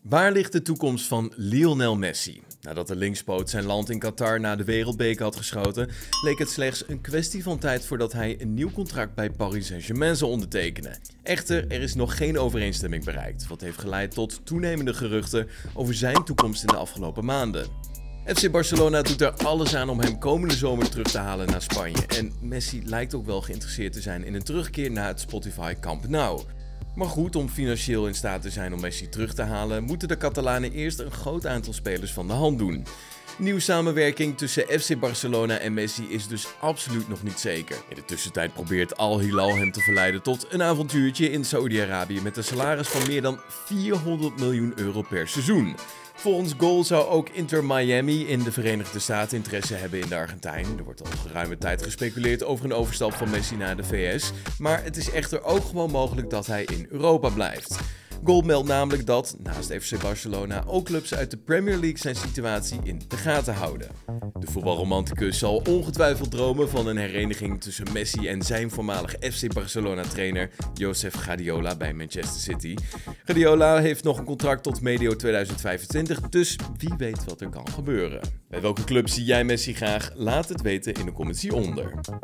Waar ligt de toekomst van Lionel Messi? Nadat de linkspoot zijn land in Qatar na de wereldbeker had geschoten, leek het slechts een kwestie van tijd voordat hij een nieuw contract bij Paris Saint-Germain zou ondertekenen. Echter, er is nog geen overeenstemming bereikt, wat heeft geleid tot toenemende geruchten over zijn toekomst in de afgelopen maanden. FC Barcelona doet er alles aan om hem komende zomer terug te halen naar Spanje en Messi lijkt ook wel geïnteresseerd te zijn in een terugkeer naar het Spotify Camp Nou. Maar goed, om financieel in staat te zijn om Messi terug te halen, moeten de Catalanen eerst een groot aantal spelers van de hand doen. Nieuwe samenwerking tussen FC Barcelona en Messi is dus absoluut nog niet zeker. In de tussentijd probeert Al Hilal hem te verleiden tot een avontuurtje in Saudi-Arabië met een salaris van meer dan 400 miljoen euro per seizoen. Volgens Goal zou ook Inter Miami in de Verenigde Staten interesse hebben in de Argentijn. Er wordt al geruime tijd gespeculeerd over een overstap van Messi naar de VS. Maar het is echter ook gewoon mogelijk dat hij in Europa blijft. Goal meldt namelijk dat, naast FC Barcelona, ook clubs uit de Premier League zijn situatie in de gaten houden. De voetbalromanticus zal ongetwijfeld dromen van een hereniging tussen Messi en zijn voormalige FC Barcelona-trainer Josep Guardiola bij Manchester City. Guardiola heeft nog een contract tot medio 2025, dus wie weet wat er kan gebeuren. Bij welke club zie jij Messi graag? Laat het weten in de comments hieronder.